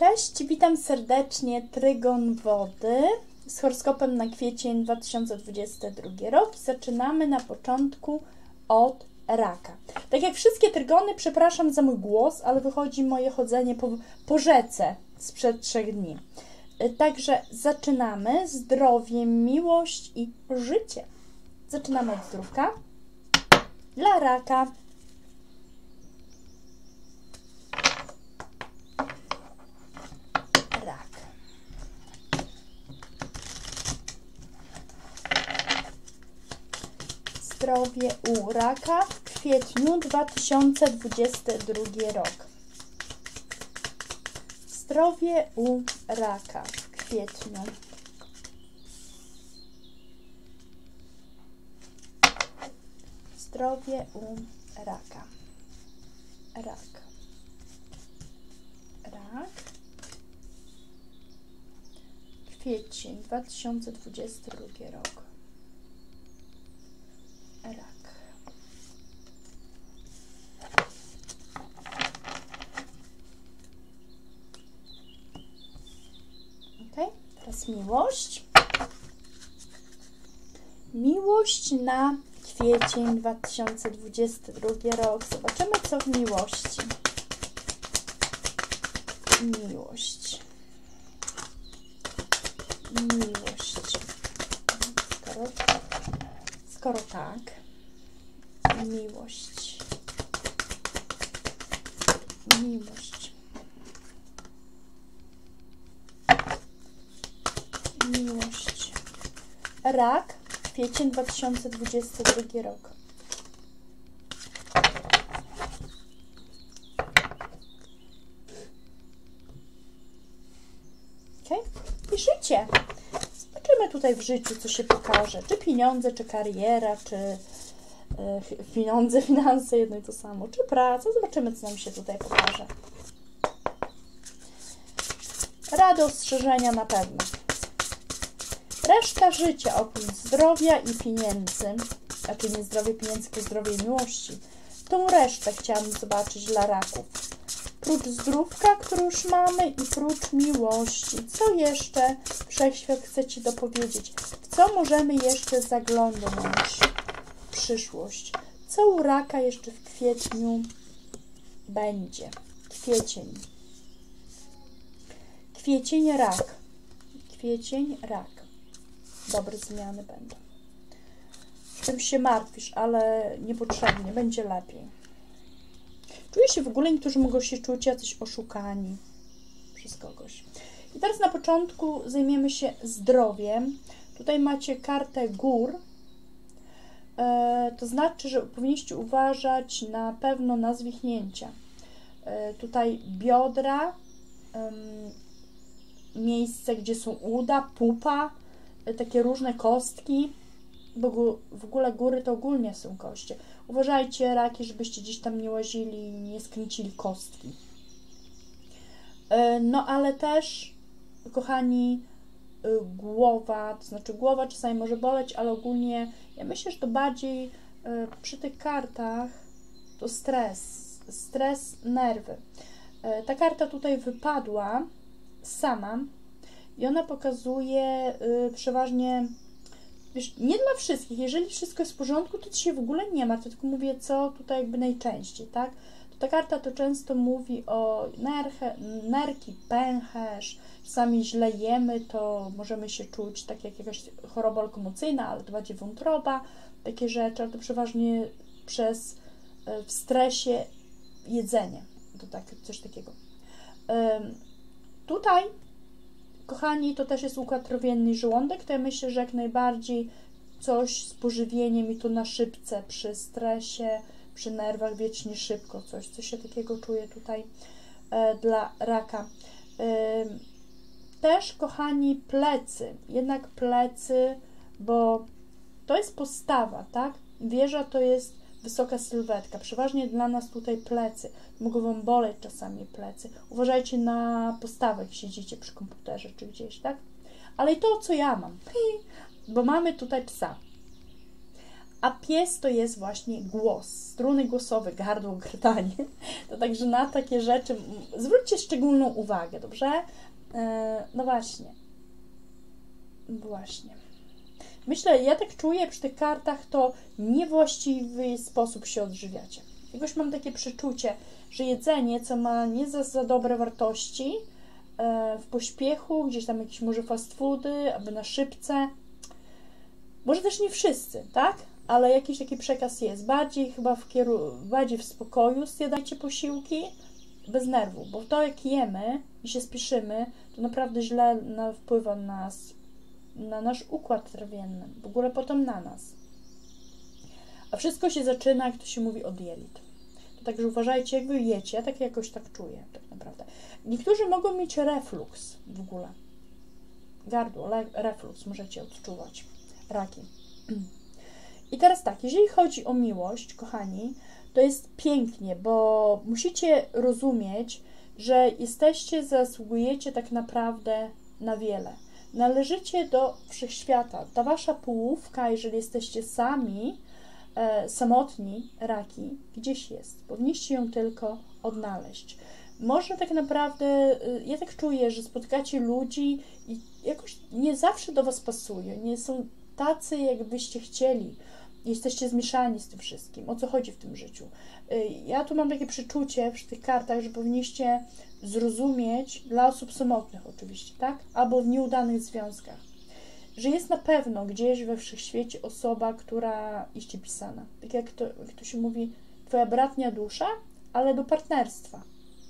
Cześć, witam serdecznie, Trygon Wody z horoskopem na kwiecień 2022 rok. Zaczynamy na początku od Raka. Tak jak wszystkie Trygony, przepraszam za mój głos, ale wychodzi moje chodzenie po rzece sprzed 3 dni. Także zaczynamy. Zdrowie, miłość i życie. Zaczynamy od zdrówka. Dla Raka. Zdrowie u Raka w kwietniu 2022 rok. Zdrowie u Raka w kwietniu. Zdrowie u Raka. Rak. Kwiecień 2022 rok. Rak. Ok, teraz miłość. Miłość na kwiecień 2022 rok. Zobaczymy, co w miłości. Miłość. Skoro tak, miłość. Rak, kwiecień 2022 rok. Ok, i życie. Zobaczymy tutaj w życiu, co się pokaże. Czy pieniądze, czy kariera, czy finanse, jedno i to samo. Czy praca. Zobaczymy, co nam się tutaj pokaże. Rady, ostrzeżenia na pewno. Reszta życia oprócz zdrowia i pieniędzy, znaczy nie zdrowie pieniędzy, tylko zdrowie i miłości. Tą resztę chciałabym zobaczyć dla raków. Prócz zdrówka, który już mamy, i prócz miłości. Co jeszcze Wszechświat chce Ci dopowiedzieć? W co możemy jeszcze zaglądnąć w przyszłość? Co u Raka jeszcze w kwietniu będzie? Kwiecień, Rak. Kwiecień, Rak. Dobre zmiany będą. Czymś się martwisz, ale niepotrzebnie. Będzie lepiej. Czuję się w ogóle, niektórzy mogą się czuć jacyś oszukani przez kogoś. I teraz na początku zajmiemy się zdrowiem. Tutaj macie kartę gór. To znaczy, że powinniście uważać na pewno na zwichnięcia. Tutaj biodra, miejsce, gdzie są uda, pupa, takie różne kostki, bo w ogóle góry to ogólnie są kości. Uważajcie, raki, żebyście gdzieś tam nie łazili i nie skręcili kostki. No ale też, kochani, głowa, to znaczy głowa czasami może boleć, ale ogólnie ja myślę, że to bardziej przy tych kartach to stres, nerwy. Ta karta tutaj wypadła sama i ona pokazuje przeważnie, wiesz, nie dla wszystkich. Jeżeli wszystko jest w porządku, to Ci się w ogóle nie ma, to tylko mówię, co tutaj jakby najczęściej, tak? To ta karta to często mówi o nerki, pęcherz, czasami źle jemy, to możemy się czuć tak jak jakaś choroba lokomocyjna, ale to bardziej wątroba, takie rzeczy, ale to przeważnie w stresie jedzenie, to tak, coś takiego. Tutaj, kochani, to też jest układ trawienny i żołądek, to ja myślę, że jak najbardziej coś z pożywieniem i tu na szybce, przy stresie, przy nerwach wiecznie szybko, coś się takiego czuję tutaj dla raka. Też, kochani, plecy, jednak plecy, bo to jest postawa, tak? Wieża to jest wysoka sylwetka, przeważnie dla nas tutaj plecy, mogą Wam boleć czasami plecy. Uważajcie na postawę, jak siedzicie przy komputerze czy gdzieś, tak? Ale i to, co ja mam, bo mamy tutaj psa. A pies to jest właśnie głos, struny głosowe, gardło, gardanie. To także na takie rzeczy zwróćcie szczególną uwagę, dobrze? No właśnie. Właśnie. Myślę, ja tak czuję przy tych kartach, to niewłaściwy sposób się odżywiacie. Jakoś mam takie przeczucie, że jedzenie, co ma nie za dobre wartości, w pośpiechu, gdzieś tam jakieś może fast foody, albo na szybce, może też nie wszyscy, tak? Ale jakiś taki przekaz jest. Bardziej chyba bardziej w spokoju zjadajcie posiłki, bez nerwu, bo to jak jemy i się spieszymy, to naprawdę źle wpływa na nasz układ trawienny, w ogóle potem na nas. A wszystko się zaczyna, jak to się mówi, od jelit. To także uważajcie, jak wy jecie, ja tak jakoś tak czuję, tak naprawdę. Niektórzy mogą mieć refluks w ogóle. Gardło, refluks możecie odczuwać. Raki. I teraz tak, jeżeli chodzi o miłość, kochani, to jest pięknie, bo musicie rozumieć, że zasługujecie tak naprawdę na wiele. Należycie do wszechświata. Ta wasza połówka, jeżeli jesteście sami, samotni, raki, gdzieś jest. Powinniście ją tylko odnaleźć. Może tak naprawdę, ja tak czuję, że spotkacie ludzi i jakoś nie zawsze do was pasuje, nie są tacy, jakbyście chcieli. Jesteście zmieszani z tym wszystkim. O co chodzi w tym życiu? Ja tu mam takie przeczucie przy tych kartach, że powinniście zrozumieć, dla osób samotnych oczywiście, tak? Albo w nieudanych związkach, że jest na pewno gdzieś we wszechświecie osoba, która iście pisana. Tak jak to się mówi, twoja bratnia dusza, ale do partnerstwa.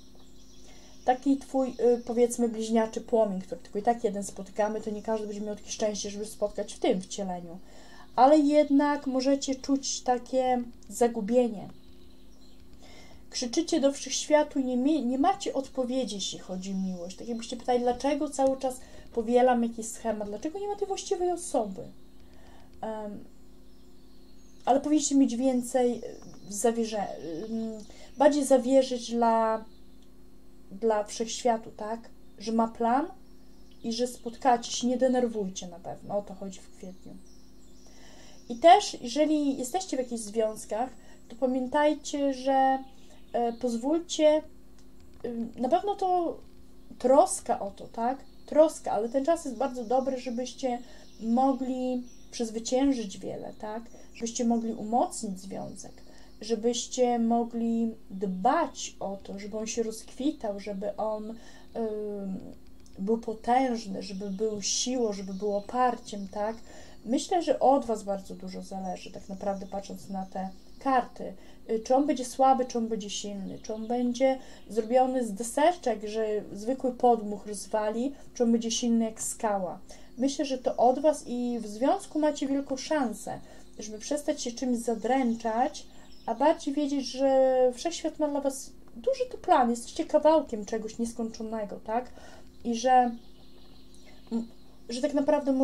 Taki twój, powiedzmy, bliźniaczy płomień, który tylko i tak jeden spotykamy, to nie każdy będzie miał takie szczęście, żeby spotkać w tym wcieleniu. Ale jednak możecie czuć takie zagubienie. Krzyczycie do wszechświatu i nie macie odpowiedzi, jeśli chodzi o miłość. Tak jakbyście pytali, dlaczego cały czas powielam jakiś schemat, dlaczego nie ma tej właściwej osoby. Ale powinniście mieć więcej bardziej zawierzyć dla wszechświatu, tak? Że ma plan i że spotkacie się, nie denerwujcie na pewno. O to chodzi w kwietniu. I też, jeżeli jesteście w jakichś związkach, to pamiętajcie, że pozwólcie, na pewno to troska o to, tak? Troska, ale ten czas jest bardzo dobry, żebyście mogli przezwyciężyć wiele, tak? Żebyście mogli umocnić związek, żebyście mogli dbać o to, żeby on się rozkwitał, żeby on był potężny, żeby był siłą, żeby był oparciem, tak? Myślę, że od was bardzo dużo zależy, tak naprawdę patrząc na te karty. Czy on będzie słaby, czy on będzie silny, czy on będzie zrobiony z deseczek, że zwykły podmuch rozwali, czy on będzie silny jak skała. Myślę, że to od was i w związku macie wielką szansę, żeby przestać się czymś zadręczać, a bardziej wiedzieć, że wszechświat ma dla was duży to plan, jesteście kawałkiem czegoś nieskończonego, tak? I że tak naprawdę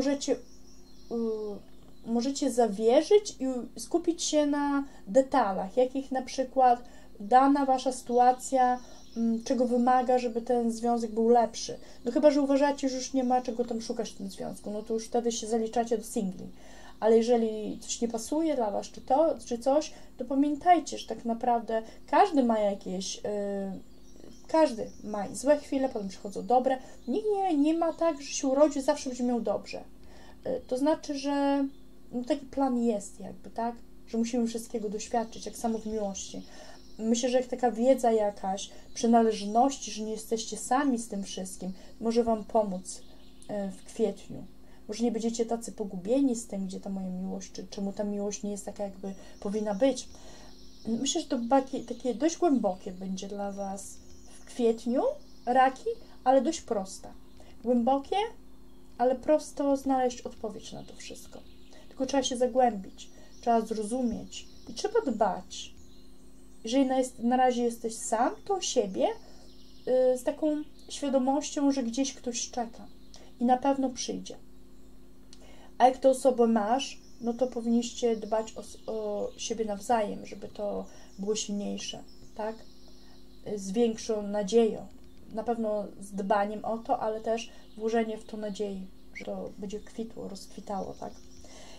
możecie zawierzyć i skupić się na detalach, jakich na przykład dana wasza sytuacja, czego wymaga, żeby ten związek był lepszy. No chyba, że uważacie, że już nie ma czego tam szukać w tym związku, no to już wtedy się zaliczacie do singli. Ale jeżeli coś nie pasuje dla was, czy coś, to pamiętajcie, że tak naprawdę każdy ma jakieś... Każdy ma złe chwile, potem przychodzą dobre. Nikt nie ma tak, że się urodzi, zawsze będzie miał dobrze. To znaczy, że no taki plan jest jakby, tak? Że musimy wszystkiego doświadczyć, jak samo w miłości. Myślę, że jak taka wiedza jakaś, przynależności, że nie jesteście sami z tym wszystkim, może wam pomóc w kwietniu. Może nie będziecie tacy pogubieni z tym, gdzie ta moja miłość, czy czemu ta miłość nie jest taka, jakby powinna być. Myślę, że to takie dość głębokie będzie dla was w kwietniu, raki, ale dość proste. Głębokie, ale prosto znaleźć odpowiedź na to wszystko. Tylko trzeba się zagłębić, trzeba zrozumieć i trzeba dbać. Jeżeli na razie jesteś sam, to o siebie z taką świadomością, że gdzieś ktoś czeka i na pewno przyjdzie. A jak tę osobę masz, no to powinniście dbać o siebie nawzajem, żeby to było silniejsze, tak? Z większą nadzieją. Na pewno z dbaniem o to, ale też włożenie w to nadziei, że to będzie kwitło, rozkwitało, tak?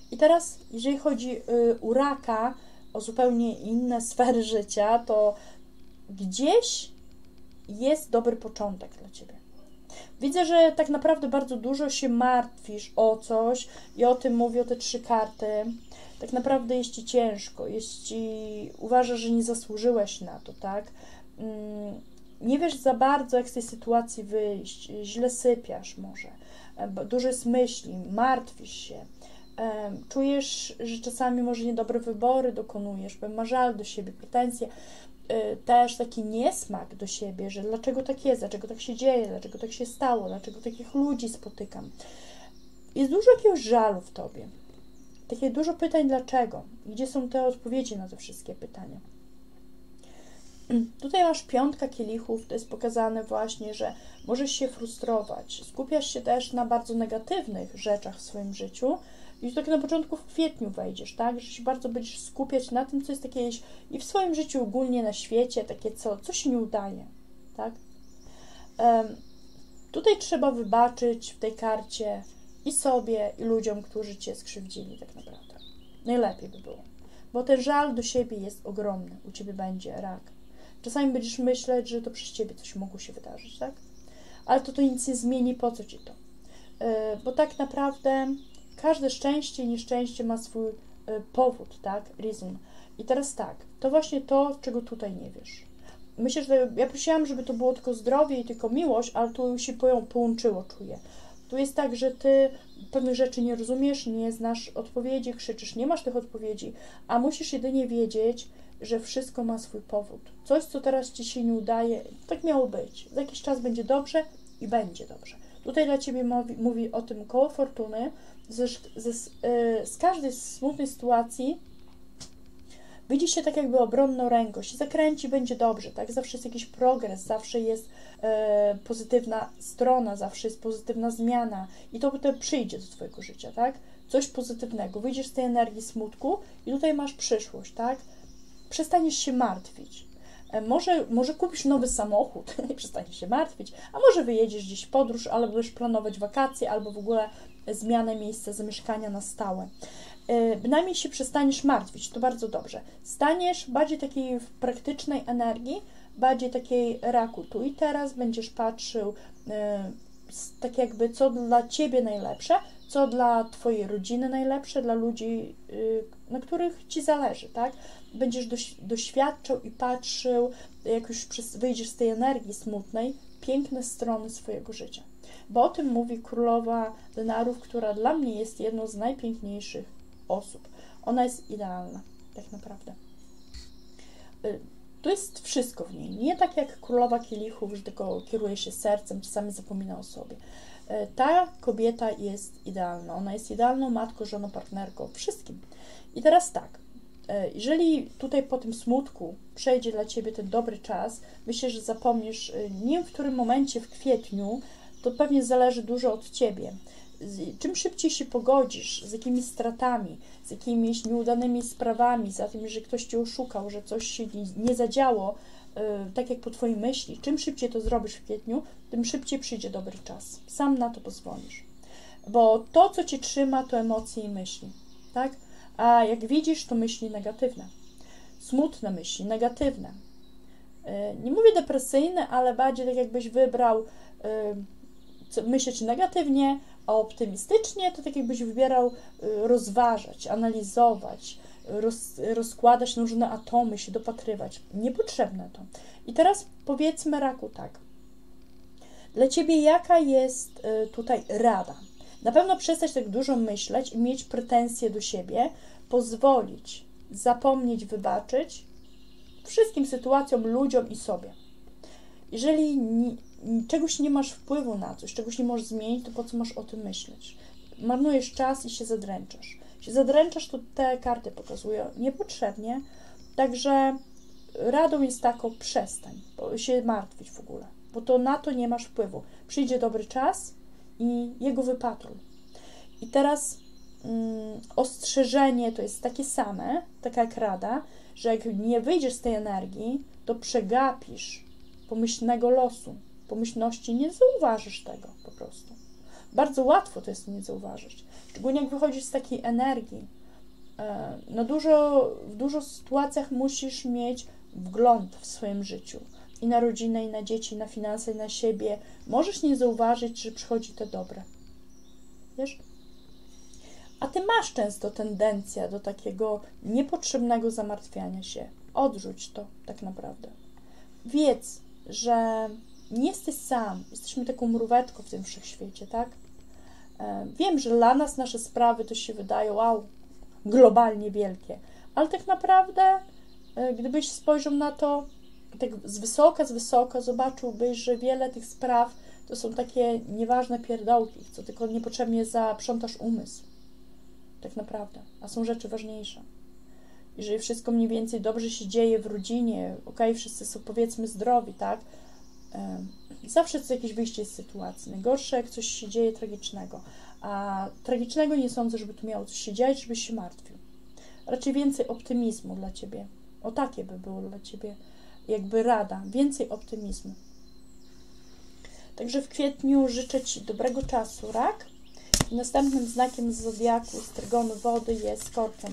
I teraz, jeżeli chodzi u raka o zupełnie inne sfery życia, to gdzieś jest dobry początek dla Ciebie. Widzę, że tak naprawdę bardzo dużo się martwisz o coś i o tym mówią te 3 karty. Tak naprawdę jest Ci ciężko, uważasz, że nie zasłużyłeś na to, tak? Nie wiesz za bardzo, jak z tej sytuacji wyjść, źle sypiasz może, dużo jest myśli, martwisz się, czujesz, że czasami może niedobre wybory dokonujesz, bo masz żal do siebie, pretensje, też taki niesmak do siebie, że dlaczego tak jest, dlaczego tak się dzieje, dlaczego tak się stało, dlaczego takich ludzi spotykam. Jest dużo jakiegoś żalu w Tobie, takie dużo pytań dlaczego, gdzie są te odpowiedzi na te wszystkie pytania. Tutaj masz 5 kielichów, to jest pokazane właśnie, że możesz się frustrować, skupiasz się też na bardzo negatywnych rzeczach w swoim życiu i tak na początku w kwietniu wejdziesz, tak, że się bardzo będziesz skupiać na tym, co jest takie i w swoim życiu ogólnie na świecie, takie co się nie udaje, tak. Tutaj trzeba wybaczyć w tej karcie i sobie, i ludziom, którzy Cię skrzywdzili tak naprawdę. Najlepiej by było, bo ten żal do siebie jest ogromny, u Ciebie będzie rak. Czasami będziesz myśleć, że to przez Ciebie coś mogło się wydarzyć, tak? Ale to nic nie zmieni, po co Ci to? Bo tak naprawdę każde szczęście i nieszczęście ma swój powód, tak? Reason. I teraz tak, to właśnie to, czego tutaj nie wiesz. Myślę, że ja prosiłam, żeby to było tylko zdrowie i tylko miłość, ale tu się połączyło, czuję. Tu jest tak, że Ty pewnych rzeczy nie rozumiesz, nie znasz odpowiedzi, krzyczysz, nie masz tych odpowiedzi, a musisz jedynie wiedzieć, że wszystko ma swój powód. Coś, co teraz Ci się nie udaje, tak miało być. Za jakiś czas będzie dobrze i będzie dobrze. Tutaj dla Ciebie mówi o tym koło fortuny. Z każdej smutnej sytuacji widzi się tak jakby obronną ręką, się zakręci, będzie dobrze, tak? Zawsze jest jakiś progres, zawsze jest pozytywna strona, zawsze jest pozytywna zmiana i to potem przyjdzie do Twojego życia, tak? Coś pozytywnego, wyjdziesz z tej energii smutku i tutaj masz przyszłość, tak? Przestaniesz się martwić. Może kupisz nowy samochód i przestaniesz się martwić, a może wyjedziesz gdzieś w podróż, albo będziesz planować wakacje, albo w ogóle zmianę miejsca zamieszkania na stałe. Bynajmniej się przestaniesz martwić, to bardzo dobrze. Staniesz bardziej takiej w praktycznej energii, bardziej takiej raku tu i teraz, będziesz patrzył tak jakby co dla Ciebie najlepsze, co dla Twojej rodziny najlepsze, dla ludzi, na których Ci zależy, tak? Będziesz doświadczał i patrzył, jak już wyjdziesz z tej energii smutnej, piękne strony swojego życia. Bo o tym mówi królowa denarów, która dla mnie jest jedną z najpiękniejszych osób. Ona jest idealna, tak naprawdę. Tu jest wszystko w niej. Nie tak jak królowa kielichów, że tylko kieruje się sercem, czasami zapomina o sobie. Ta kobieta jest idealna. Ona jest idealną matką, żoną, partnerką, wszystkim. I teraz tak, jeżeli tutaj po tym smutku przejdzie dla Ciebie ten dobry czas, myślę, że zapomnisz, nie wiem w którym momencie, w kwietniu, to pewnie zależy dużo od Ciebie. Czym szybciej się pogodzisz z jakimiś stratami, z jakimiś nieudanymi sprawami, za tym, że ktoś Cię oszukał, że coś się nie zadziało, tak jak po Twojej myśli, czym szybciej to zrobisz w kwietniu, tym szybciej przyjdzie dobry czas. Sam na to pozwolisz. Bo to, co Cię trzyma, to emocje i myśli, tak? A jak widzisz, to myśli negatywne. Smutne myśli, negatywne. Nie mówię depresyjne, ale bardziej tak jakbyś wybrał myśleć negatywnie, a optymistycznie to tak jakbyś wybierał rozważać, analizować, rozkładać na różne atomy, się dopatrywać. Niepotrzebne to. I teraz powiedzmy raku tak. Dla Ciebie jaka jest tutaj rada? Na pewno przestać tak dużo myśleć i mieć pretensje do siebie, pozwolić, zapomnieć, wybaczyć wszystkim sytuacjom, ludziom i sobie. Jeżeli czegoś nie masz wpływu na coś, czegoś nie możesz zmienić, to po co masz o tym myśleć? Marnujesz czas i się zadręczasz. To te karty pokazują niepotrzebnie, także radą jest taką, przestań się martwić w ogóle, bo to na to nie masz wpływu. Przyjdzie dobry czas i jego wypatruj. I teraz ostrzeżenie to jest takie same, taka jak rada, że jak nie wyjdziesz z tej energii, to przegapisz pomyślnego losu, pomyślności, nie zauważysz tego po prostu. Bardzo łatwo to jest nie zauważyć. Szczególnie jak wychodzisz z takiej energii. No w dużo sytuacjach musisz mieć wgląd w swoim życiu. I na rodzinę, i na dzieci, i na finanse, i na siebie. Możesz nie zauważyć, że przychodzi to dobre. Wiesz? A ty masz często tendencję do takiego niepotrzebnego zamartwiania się. Odrzuć to tak naprawdę. Wiedz, że nie jesteś sam. Jesteśmy taką mróweczką w tym wszechświecie, tak? Wiem, że dla nas nasze sprawy to się wydają, wow, globalnie wielkie. Ale tak naprawdę, gdybyś spojrzał na to tak z wysoka, zobaczyłbyś, że wiele tych spraw to są takie nieważne pierdołki, co tylko niepotrzebnie zaprzątasz umysł. Tak naprawdę. A są rzeczy ważniejsze. Jeżeli wszystko mniej więcej dobrze się dzieje w rodzinie, wszyscy są powiedzmy zdrowi, tak? Zawsze jest jakieś wyjście z sytuacji. Najgorsze, jak coś się dzieje tragicznego. A tragicznego nie sądzę, żeby tu miało coś się dziać, żebyś się martwił. Raczej więcej optymizmu dla Ciebie. O takie by było dla Ciebie jakby rada. Więcej optymizmu. Także w kwietniu życzę Ci dobrego czasu, rak. I następnym znakiem z zodiaku, z trygonu wody jest skorpion.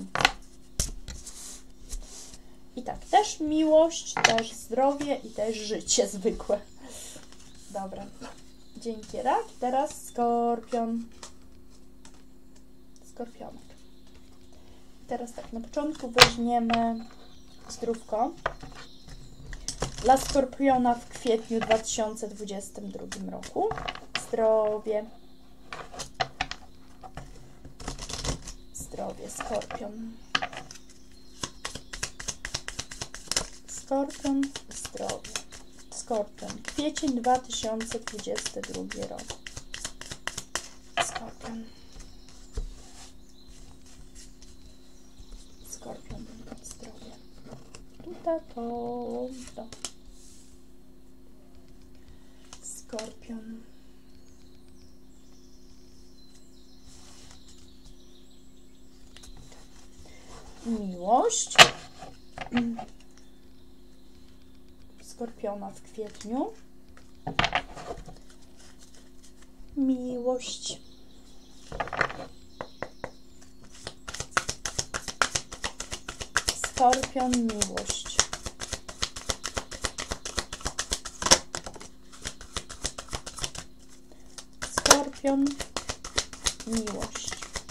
I tak, też miłość, też zdrowie i też życie zwykłe. Dobra, dzięki rak. Teraz skorpion. Skorpionek. Teraz tak, na początku weźmiemy zdrówko. Dla skorpiona w kwietniu 2022 roku. Zdrowie. Zdrowie, skorpion. Skorpion, zdrowie. Skorpion, kwiecień 2022 rok. Skorpion. Skorpion, zdrowie. Tutaj to. Skorpion. Miłość. Skorpiona w kwietniu. Miłość. Skorpion, miłość. Skorpion, miłość.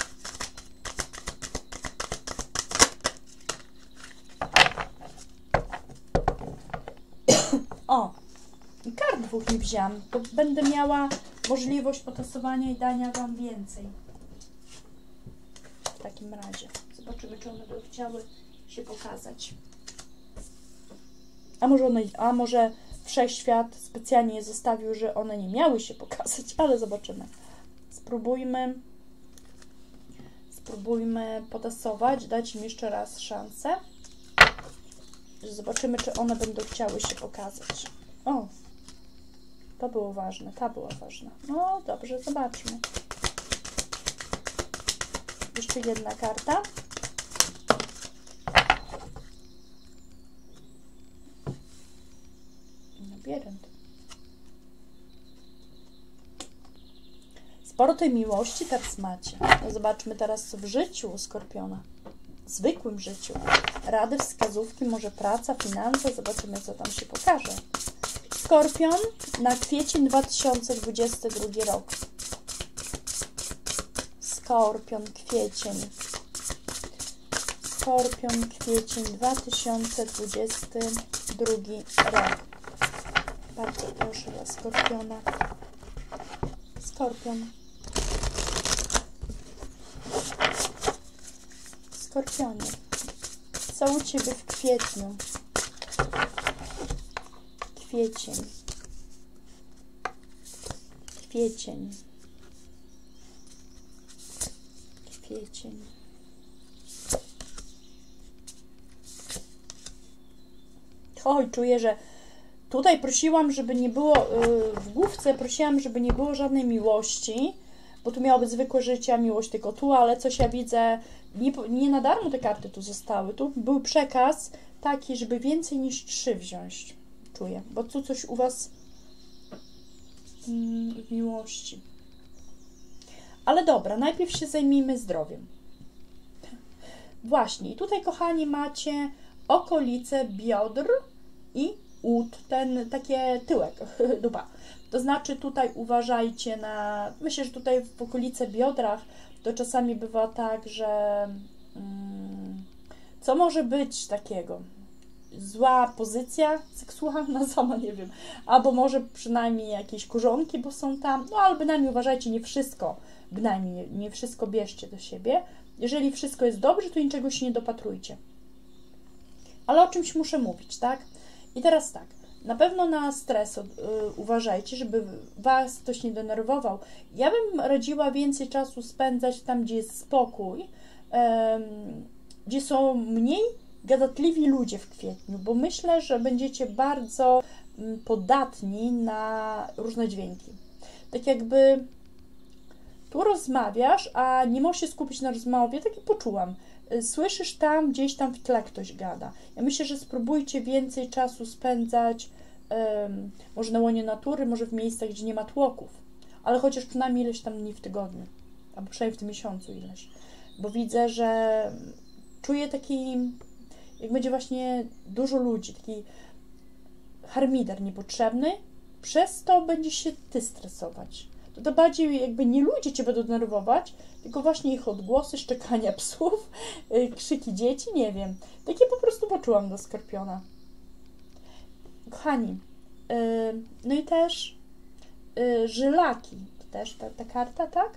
O, kart dwóch nie wzięłam, to będę miała możliwość potasowania i dania Wam więcej. W takim razie. Zobaczymy, czy one by chciały się pokazać. A może Wszechświat specjalnie je zostawił, że one nie miały się pokazać, ale zobaczymy. Spróbujmy potasować, dać im jeszcze raz szansę. Zobaczymy, czy one będą chciały się pokazać. O, to było ważne, ta była ważna. No dobrze, zobaczmy. Jeszcze jedna karta. Labirynt. Sporo tej miłości teraz macie. No zobaczmy teraz, co w życiu u Skorpiona. W zwykłym życiu. Rady, wskazówki, może praca, finanse. Zobaczymy, co tam się pokaże. Skorpion na kwiecień 2022 rok. Skorpion, kwiecień. Skorpion, kwiecień 2022 rok. Bardzo proszę dla Skorpiona. Skorpion. Skorpionie, co u Ciebie w kwietniu? Kwiecień. Kwiecień. Kwiecień. Oj, czuję, że tutaj prosiłam, żeby nie było, w główce prosiłam, żeby nie było żadnej miłości, bo tu miało być zwykłe życie, a miłość tylko tu, ale coś ja widzę, nie na darmo te karty tu zostały. Tu był przekaz taki, żeby więcej niż 3 wziąć. Czuję, bo tu coś u Was w miłości. Ale dobra, najpierw się zajmijmy zdrowiem. Właśnie, i tutaj, kochani, macie okolice biodr i ud, takie tyłek, dupa. To znaczy tutaj uważajcie na, myślę, że tutaj w okolice biodrach to czasami bywa tak, że co może być takiego? Zła pozycja seksualna, sama nie wiem, albo może przynajmniej jakieś korzonki, bo są tam, no ale bynajmniej uważajcie, nie wszystko bierzcie do siebie. Jeżeli wszystko jest dobrze, to niczego się nie dopatrujcie. Ale o czymś muszę mówić, tak? I teraz tak, na pewno na stres uważajcie, żeby was ktoś nie denerwował. Ja bym radziła więcej czasu spędzać tam, gdzie jest spokój, gdzie są mniej gadatliwi ludzie w kwietniu, bo myślę, że będziecie bardzo podatni na różne dźwięki. Tak jakby tu rozmawiasz, a nie możesz się skupić na rozmowie, tak i poczułam. Słyszysz tam, gdzieś tam w tle ktoś gada. Ja myślę, że spróbujcie więcej czasu spędzać może na łonie natury, może w miejscach, gdzie nie ma tłoków, ale chociaż przynajmniej ileś tam dni w tygodniu, albo przynajmniej w tym miesiącu ileś. Bo widzę, że czuję taki, jak będzie właśnie dużo ludzi, taki harmider niepotrzebny, przez to będzie się ty stresować. To bardziej jakby nie ludzie cię będą denerwować, tylko właśnie ich odgłosy, szczekania psów, krzyki dzieci, nie wiem. Takie po prostu poczułam do Skorpiona. Kochani, no i też żylaki, to też ta karta, tak?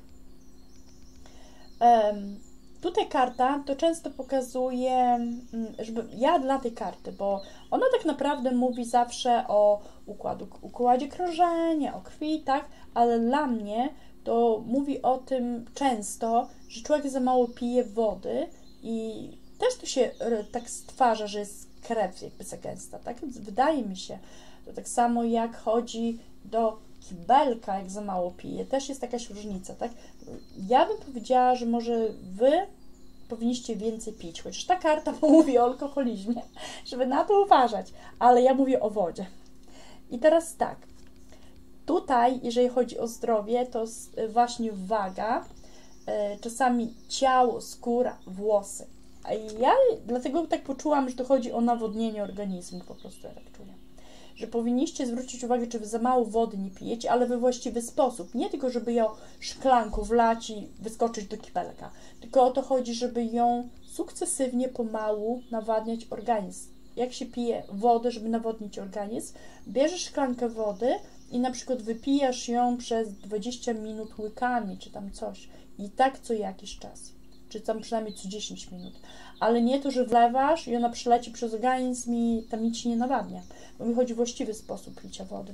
Tutaj karta to często pokazuje, żeby ja dla tej karty, bo ona tak naprawdę mówi zawsze o układzie krążenia, o krwi, tak? Ale dla mnie to mówi o tym często, że człowiek za mało pije wody i też to się tak stwarza, że jest krew jakby za gęsta, tak? Więc wydaje mi się, to tak samo jak chodzi do kibelka, jak za mało pije, też jest jakaś różnica, tak? Ja bym powiedziała, że może wy powinniście więcej pić, chociaż ta karta mówi o alkoholizmie, żeby na to uważać, ale ja mówię o wodzie. I teraz tak, tutaj, jeżeli chodzi o zdrowie, to właśnie waga, czasami ciało, skóra, włosy. A ja dlatego tak poczułam, że to chodzi o nawodnienie organizmu, po prostu ja tak czuję. Że powinniście zwrócić uwagę, czy wy za mało wody nie pijecie, ale we właściwy sposób. Nie tylko, żeby ją szklanką wlać i wyskoczyć do kibelka, tylko o to chodzi, żeby ją sukcesywnie, pomału nawadniać organizm. Jak się pije wodę, żeby nawodnić organizm, bierzesz szklankę wody i na przykład wypijasz ją przez 20 minut łykami, czy tam coś. I tak co jakiś czas. Czy tam przynajmniej co 10 minut. Ale nie to, że wlewasz i ona przeleci przez organizm i tam nic się nie nawadnia. Bo mi chodzi o właściwy sposób picia wody.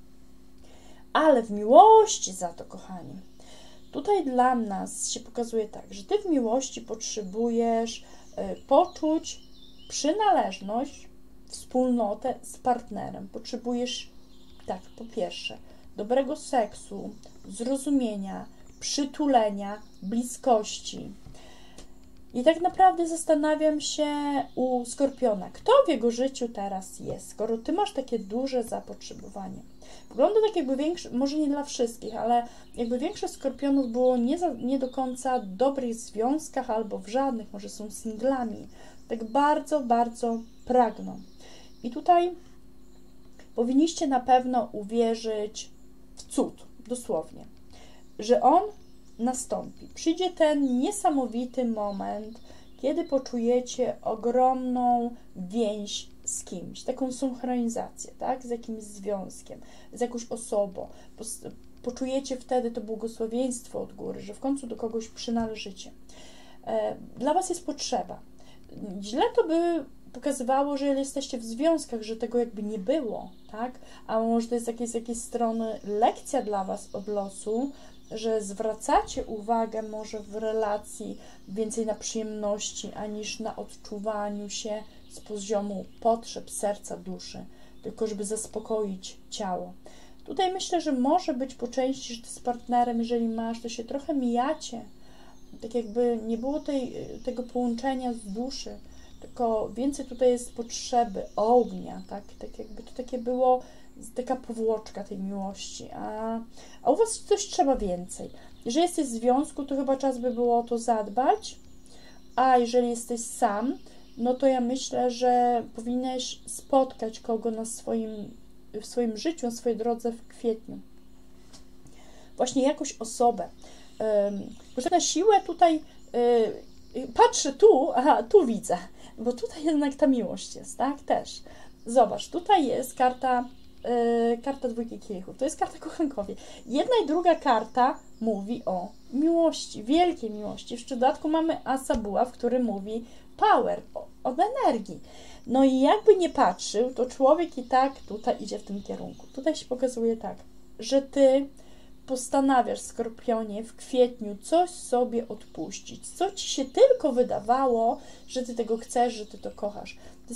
Ale w miłości za to, kochani, tutaj dla nas się pokazuje tak, że ty w miłości potrzebujesz poczuć przynależność, wspólnotę z partnerem. Potrzebujesz, tak, po pierwsze, dobrego seksu, zrozumienia, przytulenia, bliskości. I tak naprawdę zastanawiam się u Skorpiona, kto w jego życiu teraz jest, skoro ty masz takie duże zapotrzebowanie. Wygląda tak jakby większe, może nie dla wszystkich, ale jakby większość Skorpionów było nie do końca w dobrych związkach albo w żadnych, może są singlami. Tak bardzo, bardzo pragną. I tutaj powinniście na pewno uwierzyć w cud, dosłownie, że on nastąpi. Przyjdzie ten niesamowity moment, kiedy poczujecie ogromną więź z kimś, taką synchronizację, tak? Z jakimś związkiem, z jakąś osobą. Poczujecie wtedy to błogosławieństwo od góry, że w końcu do kogoś przynależycie. Dla was jest potrzeba. Źle to by pokazywało, że jesteście w związkach, że tego jakby nie było, tak? A może to jest z jakiejś strony lekcja dla was od losu, że zwracacie uwagę może w relacji więcej na przyjemności, aniż na odczuwaniu się z poziomu potrzeb serca, duszy, tylko żeby zaspokoić ciało. Tutaj myślę, że może być po części, że ty z partnerem, jeżeli masz, to się trochę mijacie, tak jakby nie było tego połączenia z duszy, tylko więcej tutaj jest potrzeby ognia, tak jakby to takie było taka powłoczka tej miłości, a u Was coś trzeba więcej. Jeżeli jesteś w związku, to chyba czas by było o to zadbać, a jeżeli jesteś sam, no to ja myślę, że powinieneś spotkać kogo w swoim życiu, na swojej drodze w kwietniu. Właśnie jakąś osobę. Może na siłę tutaj patrzę tu, tu widzę, bo tutaj jednak ta miłość jest, tak? Też. Zobacz, tutaj jest karta dwójki kielichów. To jest karta kochankowie. Jedna i druga karta mówi o miłości, wielkiej miłości. W dodatku mamy asa buław, który mówi power, o energii. No i jakby nie patrzył, to człowiek i tak tutaj idzie w tym kierunku. Tutaj się pokazuje tak, że Ty postanawiasz, Skorpionie, w kwietniu coś sobie odpuścić, co Ci się tylko wydawało, że Ty tego chcesz, że Ty to kochasz. Ty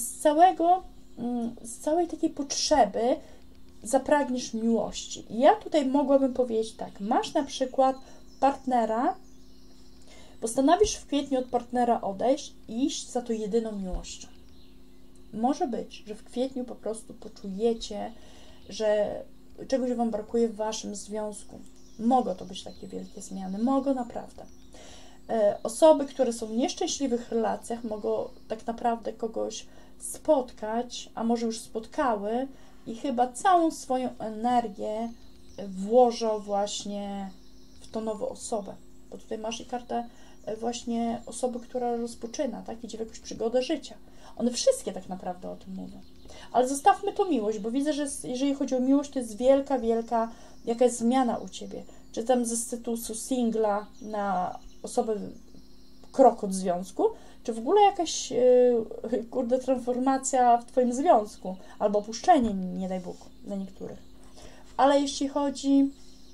z całej takiej potrzeby zapragniesz miłości. I ja tutaj mogłabym powiedzieć tak, masz na przykład partnera, postanowisz w kwietniu od partnera odejść i iść za to jedyną miłością. Może być, że w kwietniu po prostu poczujecie, że czegoś Wam brakuje w Waszym związku. Mogą to być takie wielkie zmiany, mogą naprawdę. Osoby, które są w nieszczęśliwych relacjach, mogą tak naprawdę kogoś spotkać, a może już spotkały i chyba całą swoją energię włożą właśnie w tą nową osobę. Bo tutaj masz i kartę właśnie osoby, która rozpoczyna, tak? Idzie w jakąś przygodę życia. One wszystkie tak naprawdę o tym mówią. Ale zostawmy to miłość, bo widzę, że jeżeli chodzi o miłość, to jest wielka, wielka jakaś zmiana u Ciebie. Czy tam ze statusu singla na osobę krok od związku, czy w ogóle jakaś transformacja w Twoim związku, albo opuszczenie, nie daj Bóg, dla niektórych. Ale jeśli chodzi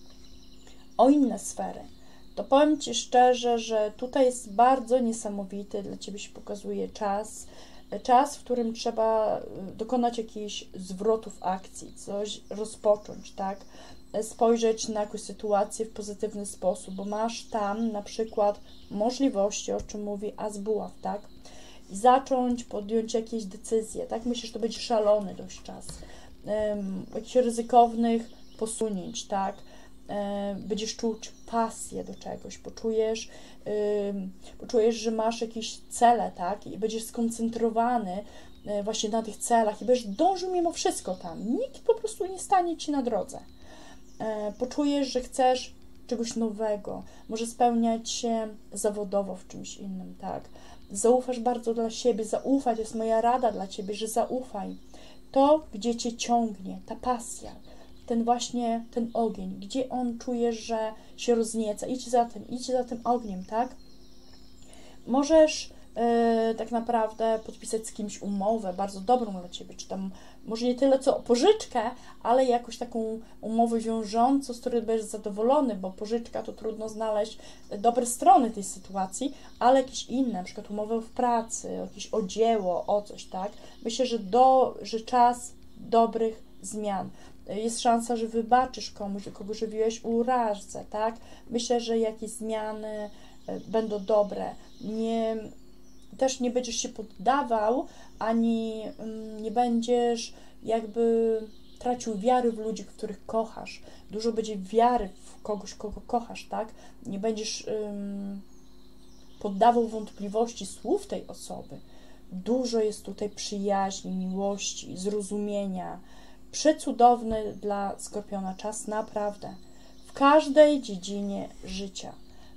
o inne sfery, to powiem Ci szczerze, że tutaj jest bardzo niesamowity, dla Ciebie się pokazuje czas, w którym trzeba dokonać jakichś zwrotów akcji, coś rozpocząć, tak? Spojrzeć na jakąś sytuację w pozytywny sposób, bo masz tam na przykład możliwości, o czym mówi as buław, tak? I zacząć podjąć jakieś decyzje, tak? Myślę, że to będzie szalony dość czas. Jakichś ryzykownych posunięć, tak? Będziesz czuć pasję do czegoś, poczujesz, że masz jakieś cele, tak? I będziesz skoncentrowany właśnie na tych celach i będziesz dążył mimo wszystko tam. Nikt po prostu nie stanie Ci na drodze. Poczujesz, że chcesz czegoś nowego, może spełniać się zawodowo w czymś innym, tak? Zaufasz bardzo dla siebie, zaufać jest moja rada dla Ciebie, że zaufaj. To, gdzie Cię ciągnie, ta pasja, ten ogień, gdzie on czujesz, że się roznieca, idź za tym ogniem, tak? Możesz tak naprawdę podpisać z kimś umowę bardzo dobrą dla Ciebie, czy tam może nie tyle co pożyczkę, ale jakąś taką umowę wiążącą, z której będziesz zadowolony, bo pożyczka to trudno znaleźć dobre strony tej sytuacji, ale jakieś inne, na przykład umowę w pracy, jakieś o dzieło, o coś, tak? Myślę, że czas dobrych zmian. Jest szansa, że wybaczysz komuś, do kogo żywiłeś urazę, tak? Myślę, że jakieś zmiany będą dobre. Też nie będziesz się poddawał, ani nie będziesz jakby tracił wiary w ludzi, których kochasz. Dużo będzie wiary w kogoś, kogo kochasz, tak? Nie będziesz poddawał wątpliwości słów tej osoby. Dużo jest tutaj przyjaźni, miłości, zrozumienia. Przecudowny dla Skorpiona czas, naprawdę. W każdej dziedzinie życia.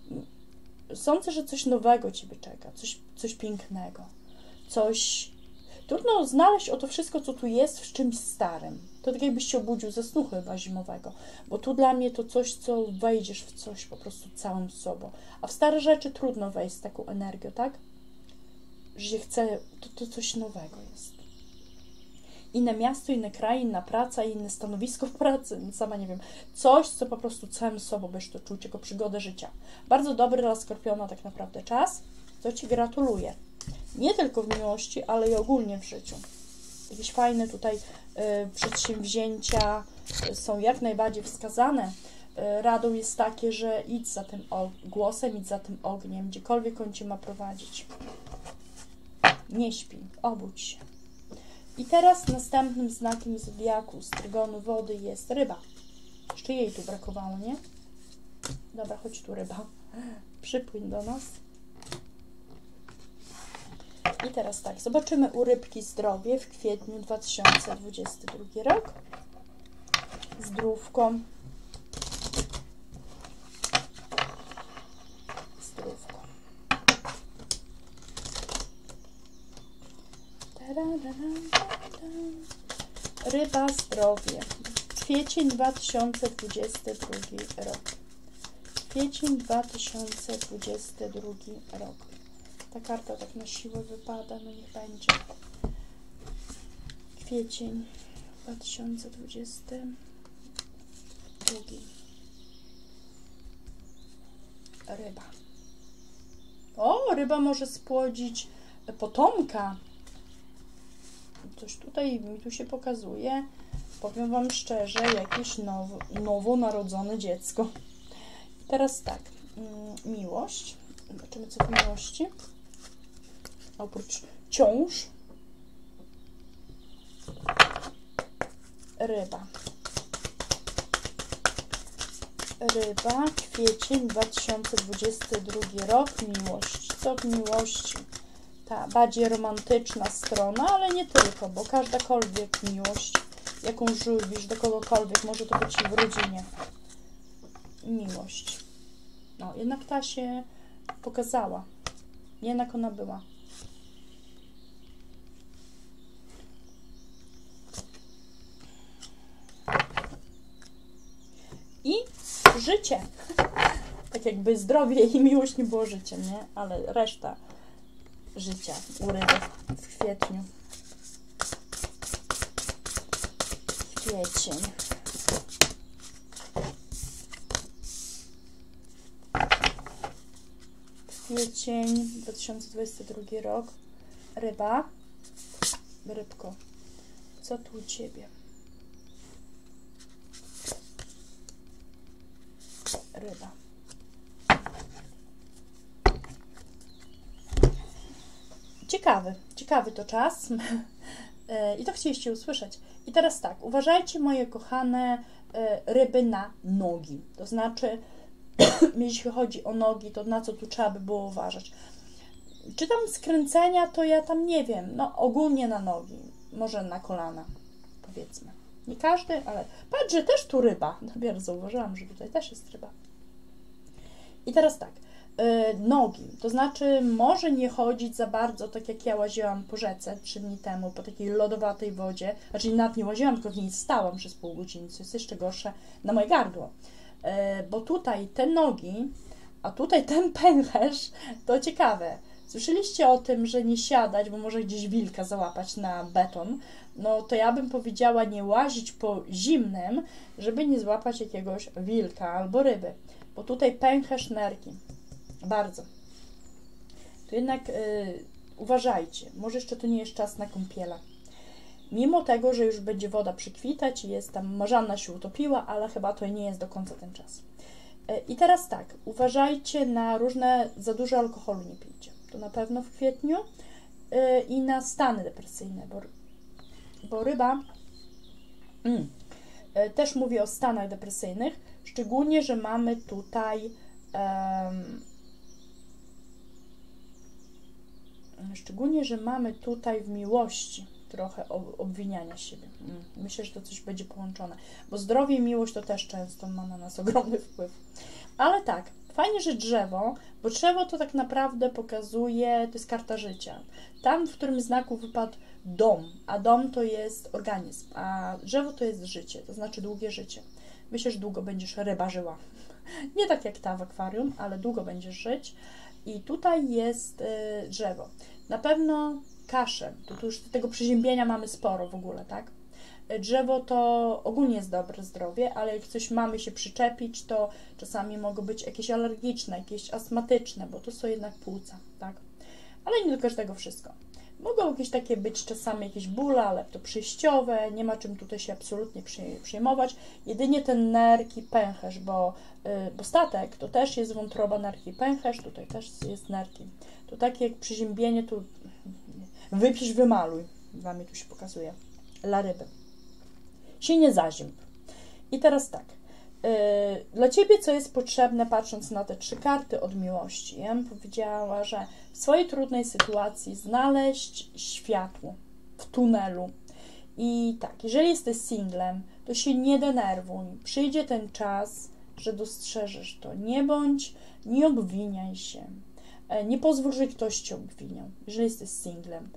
Sądzę, że coś nowego Ciebie czeka, coś pięknego, coś... Trudno znaleźć to wszystko, co tu jest, w czymś starym. To tak jakbyś się obudził ze snu chyba zimowego, bo tu dla mnie to coś, co wejdziesz w coś po prostu całym sobą. A w stare rzeczy trudno wejść z taką energią, tak? Że się chce, to coś nowego jest. Inne miasto, inny kraj, inna praca, inne stanowisko w pracy, sama nie wiem, coś, co po prostu całym sobą będziesz to czuć jako przygodę życia. Bardzo dobry dla Skorpiona tak naprawdę czas, co Ci gratuluję. Nie tylko w miłości, ale i ogólnie w życiu. Jakieś fajne tutaj przedsięwzięcia są jak najbardziej wskazane. Radą jest takie, że idź za tym głosem, idź za tym ogniem, gdziekolwiek on Cię ma prowadzić. Nie śpi, obudź się. I teraz następnym znakiem zodiaku z trygonu wody jest ryba. Jeszcze jej tu brakowało, nie? Dobra, chodź tu ryba. Przypłyń do nas. I teraz tak, zobaczymy u rybki zdrowie w kwietniu 2022 rok. Zdrówko. Zdrówko. Ryba zdrowie. Kwiecień 2022 rok. Kwiecień 2022 rok. Ta karta tak na siłę wypada, no niech będzie. Kwiecień 2022. Ryba. O, ryba może spłodzić potomka. Coś tutaj mi tu się pokazuje. Powiem Wam szczerze, jakieś nowonarodzone dziecko. Teraz tak, miłość. Zobaczymy, co w miłości. Oprócz ciąż. Ryba. Ryba, kwiecień 2022 rok, miłość. Co w miłości? Ta bardziej romantyczna strona, ale nie tylko, bo każdakolwiek miłość, jaką żywisz do kogokolwiek, może to być i w rodzinie. Miłość. No, jednak ta się pokazała. Jednak ona była. I życie. Tak jakby zdrowie i miłość nie było życiem, nie? Ale reszta życia u ryby w kwietniu. Kwiecień. Kwiecień 2022 rok. Ryba. Rybko. Co tu u Ciebie? Ryba. Ciekawy to czas. I to chcieliście usłyszeć. I teraz tak, uważajcie, moje kochane ryby, na nogi. To znaczy, jeśli chodzi o nogi, to na co tu trzeba by było uważać. Czy tam skręcenia, to ja tam nie wiem. No ogólnie na nogi. Może na kolana, powiedzmy. Nie każdy, ale patrz, że też tu ryba. Dopiero zauważyłam, że tutaj też jest ryba. I teraz tak, nogi, to znaczy może nie chodzić za bardzo, tak jak ja łaziłam po rzece 3 dni temu, po takiej lodowatej wodzie, znaczy nawet nie łaziłam, tylko w niej stałam przez pół godziny, co jest jeszcze gorsze na moje gardło, bo tutaj te nogi, a tutaj ten pęcherz, to ciekawe. Słyszeliście o tym, że nie siadać, bo może gdzieś wilka załapać na beton, no to ja bym powiedziała nie łazić po zimnym, żeby nie złapać jakiegoś wilka albo ryby. Bo tutaj pęcherz, nerki. Bardzo. To jednak uważajcie. Może jeszcze to nie jest czas na kąpiela. Mimo tego, że już będzie woda przykwitać i jest tam, marzanna się utopiła, ale chyba to nie jest do końca ten czas. I teraz tak. Uważajcie na różne, za dużo alkoholu nie pijcie. To na pewno w kwietniu. I na stany depresyjne, bo ryba też mówi o stanach depresyjnych, szczególnie, że mamy tutaj w miłości trochę obwiniania siebie. Myślę, że to coś będzie połączone, bo zdrowie i miłość to też często ma na nas ogromny wpływ. Ale tak, fajnie, że drzewo, bo drzewo to tak naprawdę pokazuje, to jest karta życia. Tam, w którym znaku wypadł dom, a dom to jest organizm, a drzewo to jest życie, to znaczy długie życie. Myślę, że długo będziesz ryba żyła. Nie tak jak ta w akwarium, ale długo będziesz żyć. I tutaj jest drzewo. Na pewno kaszę. Tu już tego przeziębienia mamy sporo w ogóle, tak? Drzewo to ogólnie jest dobre zdrowie, ale jak coś mamy się przyczepić, to czasami mogą być jakieś alergiczne, jakieś astmatyczne, bo to są jednak płuca, tak? Ale nie do każdego wszystko. Mogą jakieś takie być czasami jakieś bóle, ale to przejściowe, nie ma czym tutaj się absolutnie przejmować. Jedynie ten nerk i pęcherz, bo statek to też jest wątroba, nerk i pęcherz, tutaj też jest nerki. To takie jak przeziębienie, tu wypisz, wymaluj. Dla mnie tu się pokazuje. Dla ryby. Się nie zazięb. I teraz tak. Dla Ciebie co jest potrzebne, patrząc na te 3 karty od miłości? Ja bym powiedziała, że w swojej trudnej sytuacji znaleźć światło w tunelu. I tak, jeżeli jesteś singlem, to się nie denerwuj. Przyjdzie ten czas, że dostrzeżesz to. Nie obwiniaj się. Nie pozwól, że ktoś Cię obwiniał, jeżeli jesteś singlem.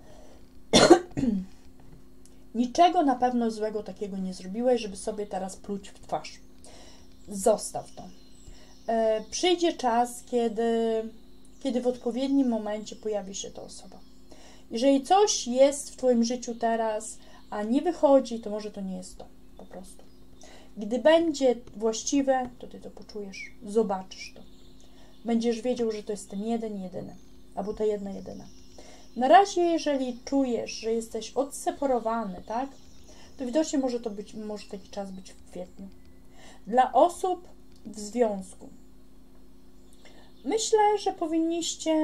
Niczego na pewno złego takiego nie zrobiłeś, żeby sobie teraz pluć w twarz. Zostaw to. Przyjdzie czas, kiedy w odpowiednim momencie pojawi się ta osoba. Jeżeli coś jest w Twoim życiu teraz, a nie wychodzi, to może to nie jest to. Po prostu. Gdy będzie właściwe, to Ty to poczujesz. Zobaczysz to. Będziesz wiedział, że to jest ten jeden, jedyny. Albo ta jedna, jedyna. Na razie, jeżeli czujesz, że jesteś odseparowany, tak? To widocznie może taki czas być w kwietniu. Dla osób w związku. Myślę, że powinniście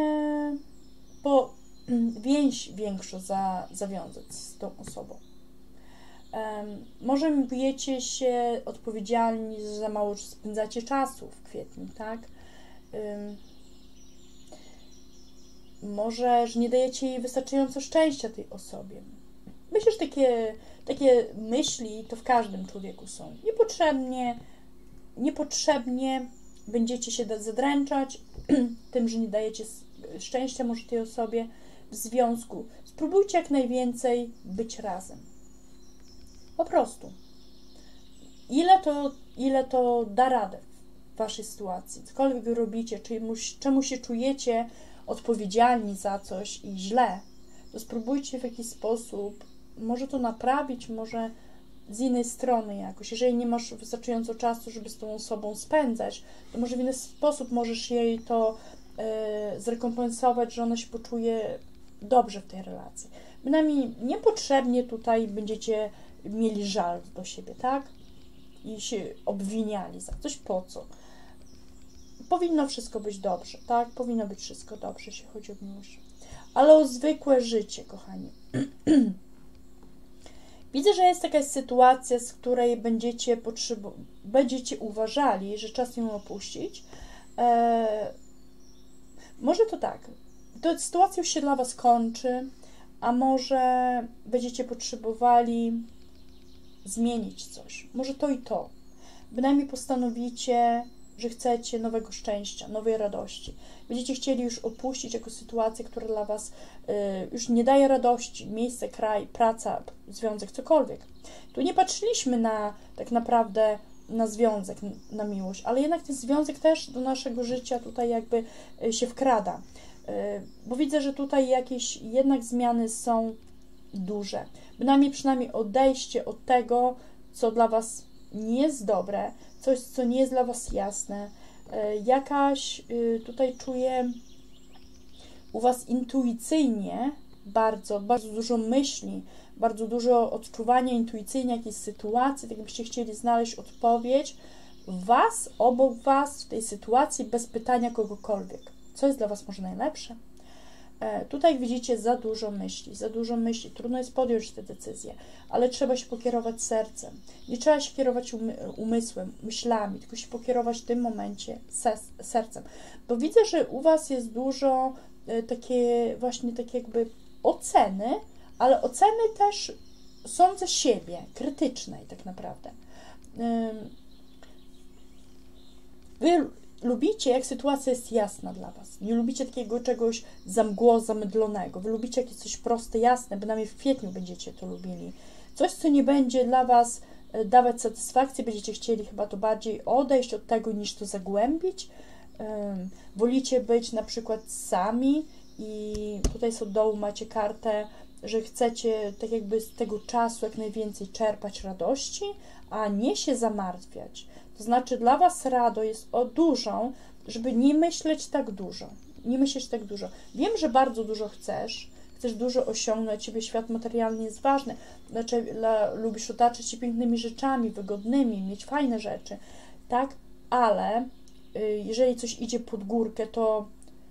więź większą zawiązać z tą osobą. Może czujecie się odpowiedzialni, że za mało spędzacie czasu w kwietniu, tak? Może, że nie dajecie jej wystarczająco szczęścia tej osobie. Myślę, że takie myśli to w każdym człowieku są. Niepotrzebnie będziecie się zadręczać tym, że nie dajecie szczęścia może tej osobie w związku. Spróbujcie jak najwięcej być razem. Po prostu. Ile to da radę w Waszej sytuacji. Cokolwiek wy robicie, czemu się czujecie odpowiedzialni za coś i źle, to spróbujcie w jakiś sposób może to naprawić, może z innej strony jakoś. Jeżeli nie masz wystarczająco czasu, żeby z tą osobą spędzać, to może w inny sposób możesz jej to zrekompensować, że ona się poczuje dobrze w tej relacji. Bynajmniej niepotrzebnie tutaj będziecie mieli żal do siebie, tak? I się obwiniali za coś, po co? Powinno wszystko być dobrze, tak? Powinno być wszystko dobrze, jeśli chodzi o miłość. Ale o zwykłe życie, kochani. Widzę, że jest jakaś sytuacja, z której będziecie uważali, że czas ją opuścić. Może to tak. To sytuacja już się dla Was kończy, a może będziecie potrzebowali zmienić coś. Może to i to. Bynajmniej postanowicie, że chcecie nowego szczęścia, nowej radości. Będziecie chcieli już opuścić jakąś sytuację, która dla Was już nie daje radości, miejsce, kraj, praca, związek, cokolwiek. Tu nie patrzyliśmy tak naprawdę na związek, na miłość, ale jednak ten związek też do naszego życia tutaj jakby się wkrada. Bo widzę, że tutaj jakieś jednak zmiany są duże. Przynajmniej odejście od tego, co dla Was nie jest dobre, coś, co nie jest dla Was jasne. Tutaj czuję u Was intuicyjnie bardzo dużo myśli, bardzo dużo odczuwania intuicyjnie jakiejś sytuacji, tak jakbyście chcieli znaleźć odpowiedź obok Was w tej sytuacji, bez pytania kogokolwiek. Co jest dla Was może najlepsze? Tutaj widzicie za dużo myśli, trudno jest podjąć te decyzje, ale trzeba się pokierować sercem. Nie trzeba się kierować umysłem, myślami, tylko się pokierować w tym momencie sercem. Bo widzę, że u Was jest dużo takie jakby oceny, ale oceny też sądzę siebie, krytycznej tak naprawdę. Wy lubicie, jak sytuacja jest jasna dla Was. Nie lubicie takiego czegoś zamydlonego. Wy lubicie jakieś coś proste, jasne, bynajmniej w kwietniu będziecie to lubili. Coś, co nie będzie dla Was dawać satysfakcji, będziecie chcieli chyba to bardziej odejść od tego, niż to zagłębić. Wolicie być na przykład sami i tutaj z dołu macie kartę, że chcecie tak jakby z tego czasu jak najwięcej czerpać radości, a nie się zamartwiać. To znaczy dla Was rado jest dużą, żeby nie myśleć tak dużo. Wiem, że bardzo dużo chcesz dużo osiągnąć, dla Ciebie świat materialny jest ważny, lubisz otaczać się pięknymi rzeczami, wygodnymi, mieć fajne rzeczy, tak? Ale jeżeli coś idzie pod górkę, to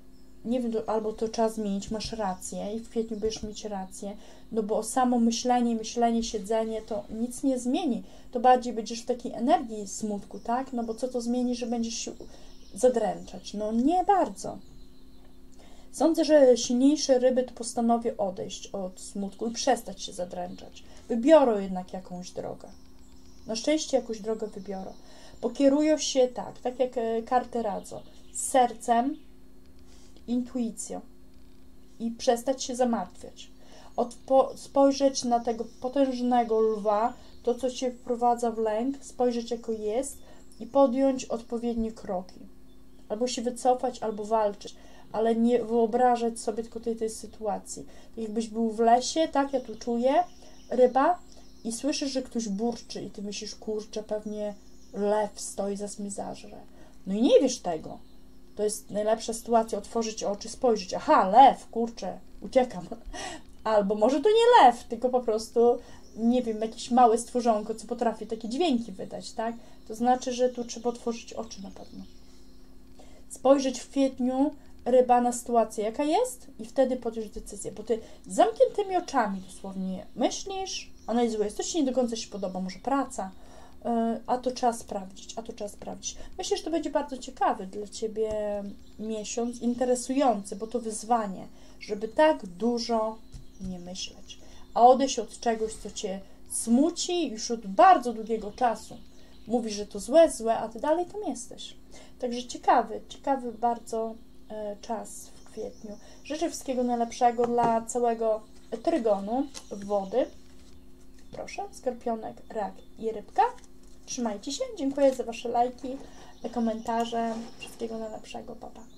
nie wiem, albo to trzeba zmienić, masz rację i w kwietniu będziesz mieć rację, no bo samo myślenie, siedzenie to nic nie zmieni, to bardziej będziesz w takiej energii smutku, tak? No bo co to zmieni, że będziesz się zadręczać? No nie bardzo. Sądzę, że silniejsze ryby to postanowią odejść od smutku i przestać się zadręczać. Wybiorą jednak jakąś drogę. Na szczęście jakąś drogę wybiorą. Pokierują się tak jak karty radzą, sercem, intuicją i przestać się zamartwiać. Spojrzeć na tego potężnego lwa, to co cię wprowadza w lęk, spojrzeć jako jest i podjąć odpowiednie kroki. Albo się wycofać, albo walczyć, ale nie wyobrażać sobie tylko tej sytuacji. Tak jakbyś był w lesie, tak, ja tu czuję, ryba, i słyszysz, że ktoś burczy i ty myślisz, kurczę, pewnie lew stoi, zaraz mnie zażre. No i nie wiesz tego. To jest najlepsza sytuacja, otworzyć oczy, spojrzeć, aha, lew, kurczę, uciekam. Albo może to nie lew, tylko po prostu, nie wiem, jakieś małe stworzonko, co potrafi takie dźwięki wydać, tak? To znaczy, że tu trzeba otworzyć oczy na pewno. Spojrzeć w kwietniu, ryba, na sytuację, jaka jest, i wtedy podjąć decyzję, bo ty z zamkniętymi oczami dosłownie myślisz, analizujesz, coś ci nie do końca się podoba, może praca, a to trzeba sprawdzić, Myślę, że to będzie bardzo ciekawy dla ciebie miesiąc, interesujący, bo to wyzwanie, żeby tak dużo nie myśleć, a odejść od czegoś, co cię smuci już od bardzo długiego czasu. Mówisz, że to złe, a ty dalej tam jesteś. Także ciekawy bardzo czas w kwietniu. Życzę wszystkiego najlepszego dla całego trygonu wody. Proszę, skorpionek, rak i rybka. Trzymajcie się. Dziękuję za wasze lajki, komentarze. Wszystkiego najlepszego. Pa, pa.